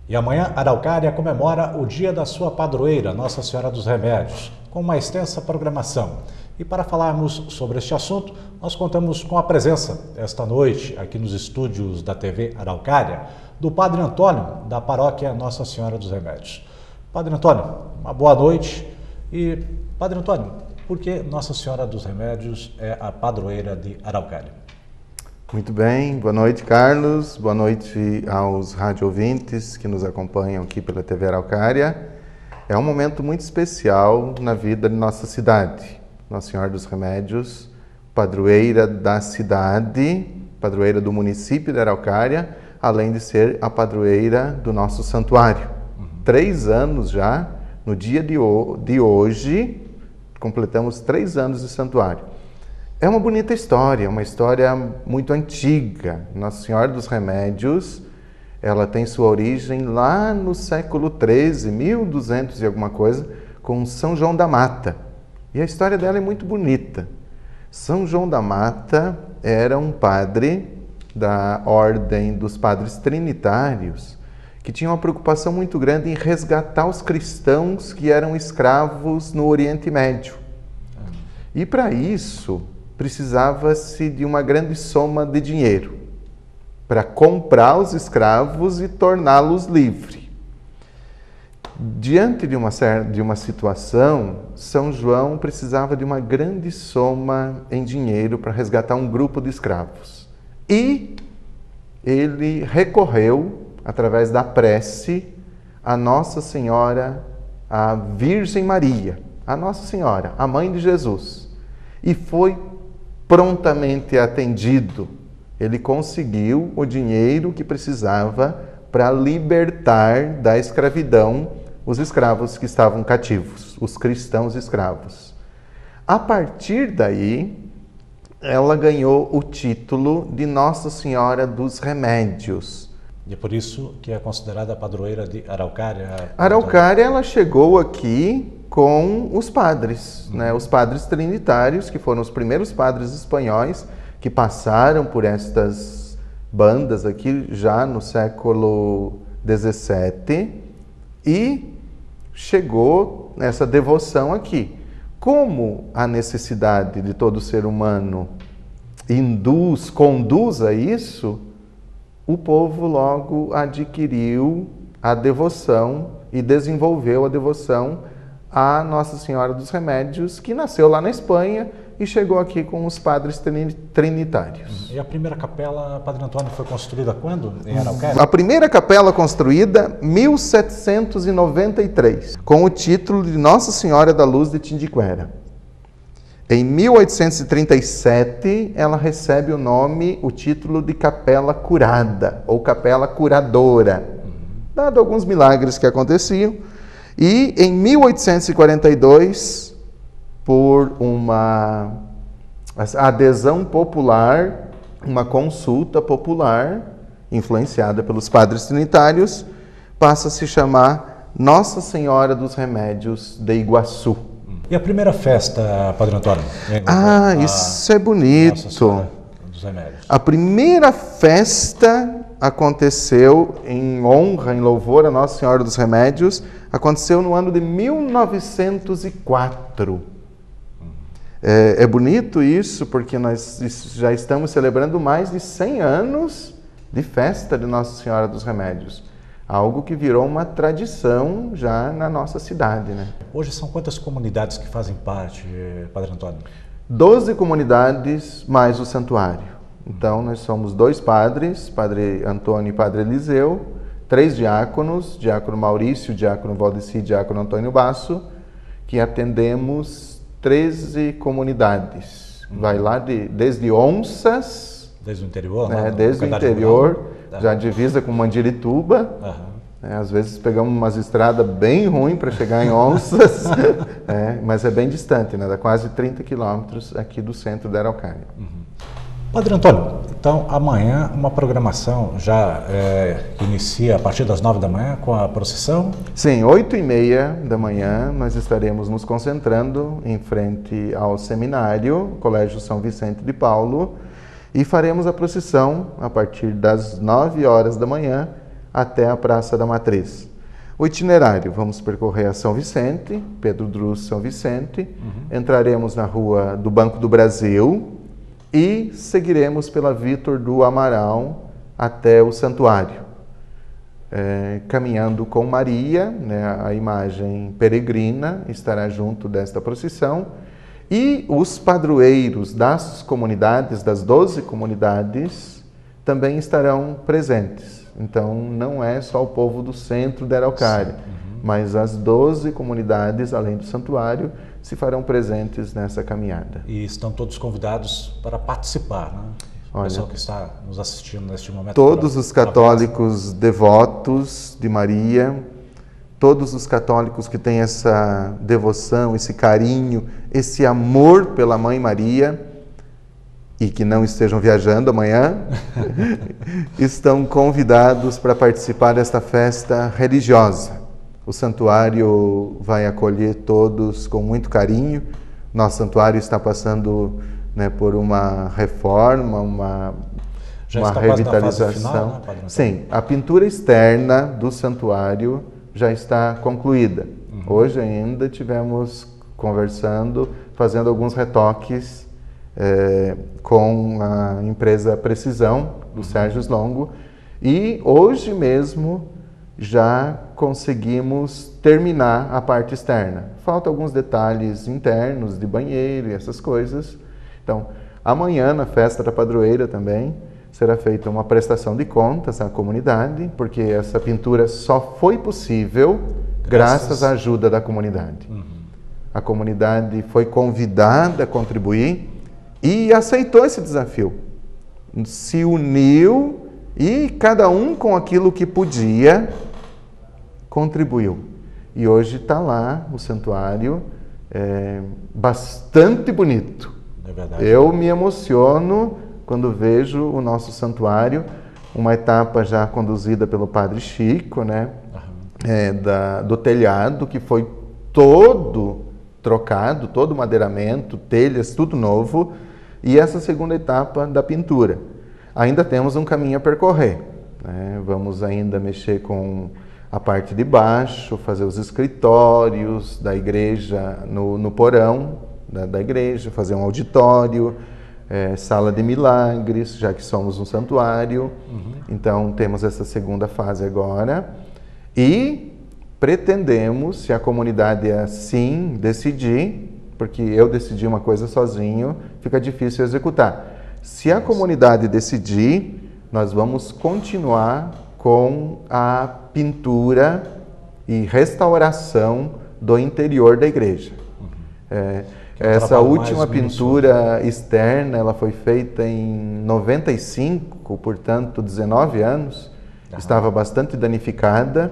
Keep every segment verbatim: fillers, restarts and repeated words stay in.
E amanhã, Araucária comemora o dia da sua padroeira, Nossa Senhora dos Remédios, com uma extensa programação. E para falarmos sobre este assunto, nós contamos com a presença, esta noite, aqui nos estúdios da T V Araucária, do Padre Antônio, da paróquia Nossa Senhora dos Remédios. Padre Antônio, uma boa noite. E, Padre Antônio, por que Nossa Senhora dos Remédios é a padroeira de Araucária? Muito bem, boa noite, Carlos, boa noite aos rádio ouvintes que nos acompanham aqui pela T V Araucária. É um momento muito especial na vida de nossa cidade. Nossa Senhora dos Remédios, padroeira da cidade, padroeira do município de Araucária, além de ser a padroeira do nosso santuário. Uhum. Três anos já, no dia de, ho de hoje, completamos três anos de santuário. É uma bonita história, uma história muito antiga. Nossa Senhora dos Remédios, ela tem sua origem lá no século treze, mil e duzentos e alguma coisa, com São João da Mata. E a história dela é muito bonita. São João da Mata era um padre da ordem dos padres trinitários, que tinha uma preocupação muito grande em resgatar os cristãos que eram escravos no Oriente Médio. E para isso, precisava-se de uma grande soma de dinheiro para comprar os escravos e torná-los livres. Diante de uma, de uma situação, São João precisava de uma grande soma em dinheiro para resgatar um grupo de escravos. E ele recorreu, através da prece, a Nossa Senhora, a Virgem Maria, a Nossa Senhora, a Mãe de Jesus, e foi prontamente atendido. Ele conseguiu o dinheiro que precisava para libertar da escravidão os escravos que estavam cativos, os cristãos escravos. A partir daí, ela ganhou o título de Nossa Senhora dos Remédios. E é por isso que é considerada a padroeira de Araucária? Araucária, ela chegou aqui com os padres, né? Os padres trinitários, que foram os primeiros padres espanhóis que passaram por estas bandas aqui já no século dezessete, e chegou nessa devoção aqui. Como a necessidade de todo ser humano induz, conduz a isso, o povo logo adquiriu a devoção e desenvolveu a devoção a Nossa Senhora dos Remédios, que nasceu lá na Espanha e chegou aqui com os padres trinitários. E a primeira capela, Padre Antônio, foi construída quando, em Araucária? A primeira capela construída em mil setecentos e noventa e três, com o título de Nossa Senhora da Luz de Tindiquera. Em mil oitocentos e trinta e sete, ela recebe o nome, o título de Capela Curada, ou Capela Curadora, uhum. dado alguns milagres que aconteciam. E em mil oitocentos e quarenta e dois, por uma adesão popular, uma consulta popular, influenciada pelos padres trinitários, passa a se chamar Nossa Senhora dos Remédios de Iguaçu. E a primeira festa, Padre Antônio? Ah, a... isso é bonito. Nossa Senhora dos Remédios. A primeira festa aconteceu em honra, em louvor a Nossa Senhora dos Remédios, aconteceu no ano de mil novecentos e quatro. É, é bonito isso, porque nós já estamos celebrando mais de cem anos de festa de Nossa Senhora dos Remédios. Algo que virou uma tradição já na nossa cidade, né? Hoje são quantas comunidades que fazem parte, Padre Antônio? Doze comunidades mais o santuário. Então, nós somos dois padres, Padre Antônio e Padre Eliseu, três diáconos, diácono Maurício, diácono Valdeci, diácono Antônio Basso, que atendemos treze comunidades. Vai lá de, desde Onças, desde o interior, né, né? desde o interior, já divisa com Mandirituba. Uhum. É, às vezes pegamos umas estradas bem ruins para chegar em Onças, é, mas é bem distante, né? Dá quase trinta quilômetros aqui do centro da Araucária. Uhum. Padre Antônio, então amanhã uma programação já é, inicia a partir das nove da manhã com a procissão? Sim, oito e meia da manhã nós estaremos nos concentrando em frente ao seminário, Colégio São Vicente de Paulo, e faremos a procissão a partir das nove horas da manhã até a Praça da Matriz. O itinerário, vamos percorrer a São Vicente, Pedro Druz, São Vicente, uhum. entraremos na Rua do Banco do Brasil e seguiremos pela Vítor do Amaral até o Santuário, é, caminhando com Maria, né, a imagem peregrina estará junto desta procissão, e os padroeiros das comunidades, das doze comunidades, também estarão presentes. Então, não é só o povo do centro da Araucária, uhum. mas as doze comunidades, além do santuário, se farão presentes nessa caminhada. E estão todos convidados para participar, né? O pessoal que está nos assistindo neste momento. Todos os católicos devotos de Maria, todos os católicos que têm essa devoção, esse carinho, esse amor pela Mãe Maria, e que não estejam viajando amanhã, estão convidados para participar desta festa religiosa. O santuário vai acolher todos com muito carinho. Nosso santuário está passando, né, por uma reforma, uma, já uma está revitalização. Quase na fase final, né, Padre? Sim, a pintura externa do santuário já está concluída. Uhum. Hoje ainda tivemos conversando, fazendo alguns retoques É, com a empresa Precisão, do Sérgio Longo, e hoje mesmo já conseguimos terminar a parte externa. Faltam alguns detalhes internos de banheiro e essas coisas. Então, amanhã, na festa da padroeira também, será feita uma prestação de contas à comunidade, porque essa pintura só foi possível graças, graças à ajuda da comunidade. Uhum. A comunidade foi convidada a contribuir e aceitou esse desafio, se uniu e cada um com aquilo que podia, contribuiu. E hoje está lá o santuário, é, bastante bonito. É verdade. Eu me emociono quando vejo o nosso santuário, uma etapa já conduzida pelo Padre Chico, né, uhum. é, da, do telhado, que foi todo trocado, todo madeiramento, telhas, tudo novo. E essa segunda etapa da pintura. Ainda temos um caminho a percorrer, né? Vamos ainda mexer com a parte de baixo, fazer os escritórios da igreja no, no porão da, da igreja, fazer um auditório, é, sala de milagres, já que somos um santuário. Uhum. Então temos essa segunda fase agora. E pretendemos, se a comunidade assim decidir, porque eu decidi uma coisa sozinho, fica difícil executar. Se a comunidade decidir, nós vamos continuar com a pintura e restauração do interior da igreja. Uhum. É, essa última pintura externa, ela foi feita em noventa e cinco, portanto, dezenove anos, uhum. estava bastante danificada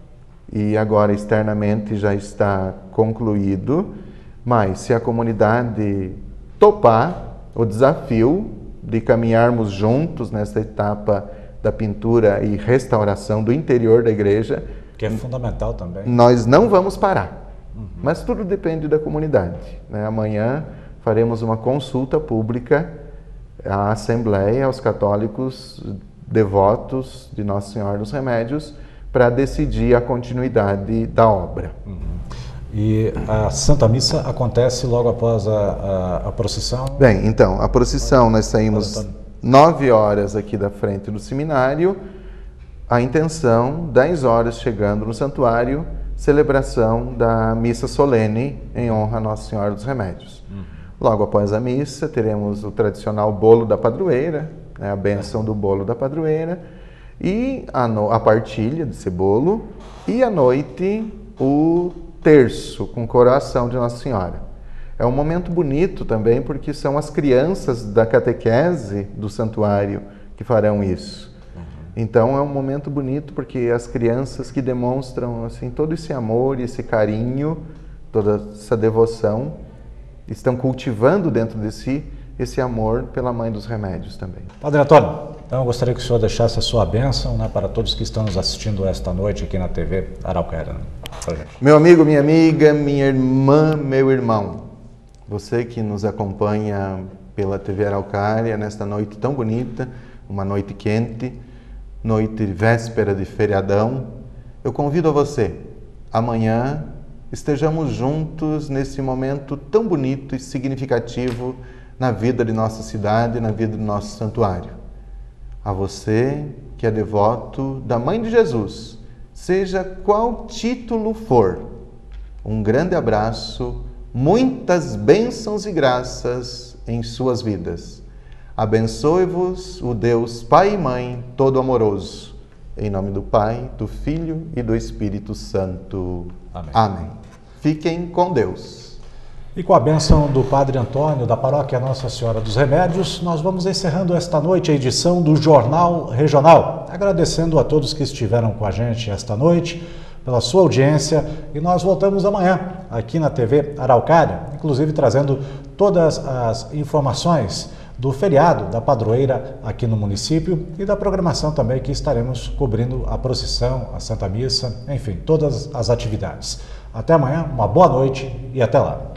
e agora externamente já está concluído. Mas se a comunidade topar o desafio de caminharmos juntos nessa etapa da pintura e restauração do interior da igreja, que é fundamental também, nós não vamos parar. Uhum. Mas tudo depende da comunidade, né? Amanhã faremos uma consulta pública à Assembleia, aos católicos devotos de Nossa Senhora dos Remédios, para decidir a continuidade da obra. Uhum. E a Santa Missa acontece logo após a, a, a procissão? Bem, então, a procissão, nós saímos nove horas aqui da frente do seminário, a intenção, dez horas chegando no santuário, celebração da missa solene em honra a Nossa Senhora dos Remédios. Uhum. Logo após a missa, teremos o tradicional bolo da padroeira, né, a bênção do bolo da padroeira, e a, no, a partilha desse bolo, e à noite o terço com coroação de Nossa Senhora. É um momento bonito também, porque são as crianças da catequese do santuário que farão isso. Uhum. Então é um momento bonito, porque as crianças que demonstram assim todo esse amor e esse carinho, toda essa devoção, estão cultivando dentro de si esse amor pela Mãe dos Remédios também. Padre Antônio, então eu gostaria que o senhor deixasse a sua bênção, né, para todos que estão nos assistindo esta noite aqui na T V Araucária. Né? Meu amigo, minha amiga, minha irmã, meu irmão, você que nos acompanha pela T V Araucária nesta noite tão bonita, uma noite quente, noite véspera de feriadão, eu convido a você, amanhã estejamos juntos nesse momento tão bonito e significativo na vida de nossa cidade, na vida do nosso santuário. A você que é devoto da Mãe de Jesus, seja qual título for, um grande abraço, muitas bênçãos e graças em suas vidas. Abençoe-vos o Deus Pai e Mãe todo amoroso. Em nome do Pai, do Filho e do Espírito Santo. Amém. Amém. Fiquem com Deus. E com a bênção do Padre Antônio, da Paróquia Nossa Senhora dos Remédios, nós vamos encerrando esta noite a edição do Jornal Regional. Agradecendo a todos que estiveram com a gente esta noite, pela sua audiência, e nós voltamos amanhã aqui na T V Araucária, inclusive trazendo todas as informações do feriado da padroeira aqui no município e da programação também que estaremos cobrindo a procissão, a Santa Missa, enfim, todas as atividades. Até amanhã, uma boa noite e até lá.